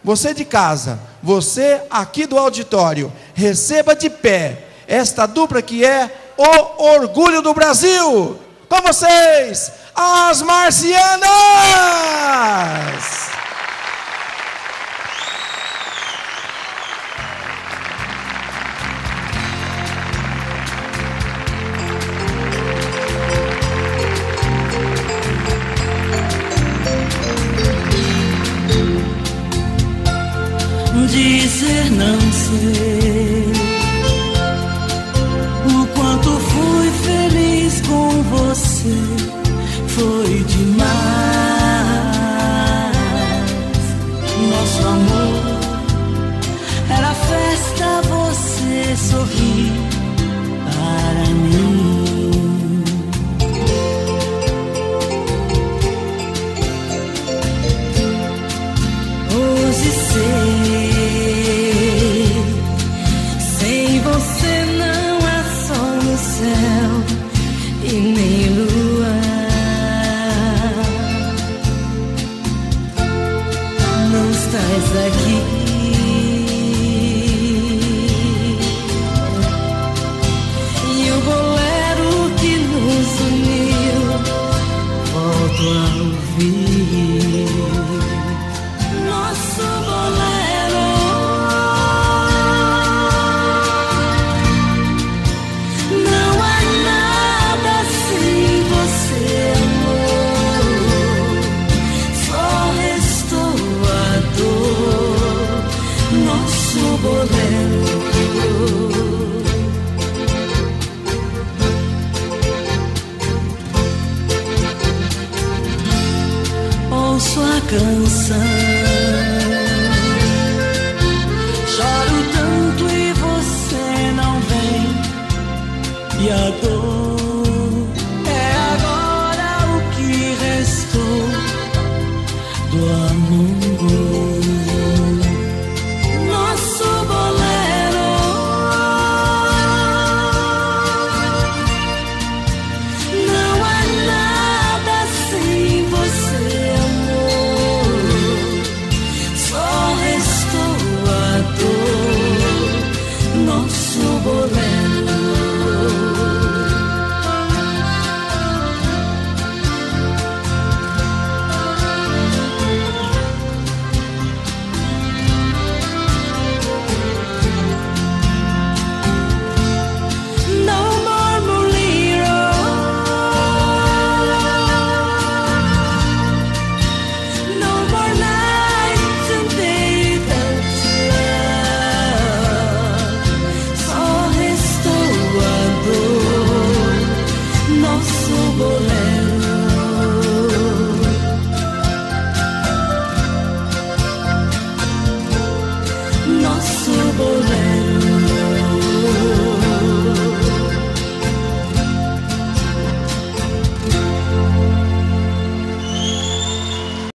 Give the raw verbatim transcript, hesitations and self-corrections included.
você de casa, você aqui do auditório, receba de pé esta dupla que é o orgulho do Brasil. Com vocês, as Marcianas! Dizer não sei o quanto fui feliz com você, foi demais. Nosso amor era festa, você sorri para mim. Hoje sei, você não há sol no céu e nem lua. Não estás aqui e o bolero que nos uniu volto a ouvir. Nosso bolero, não há nada sem você, amor. Só restou a dor. Nosso bolero. Ouço a canção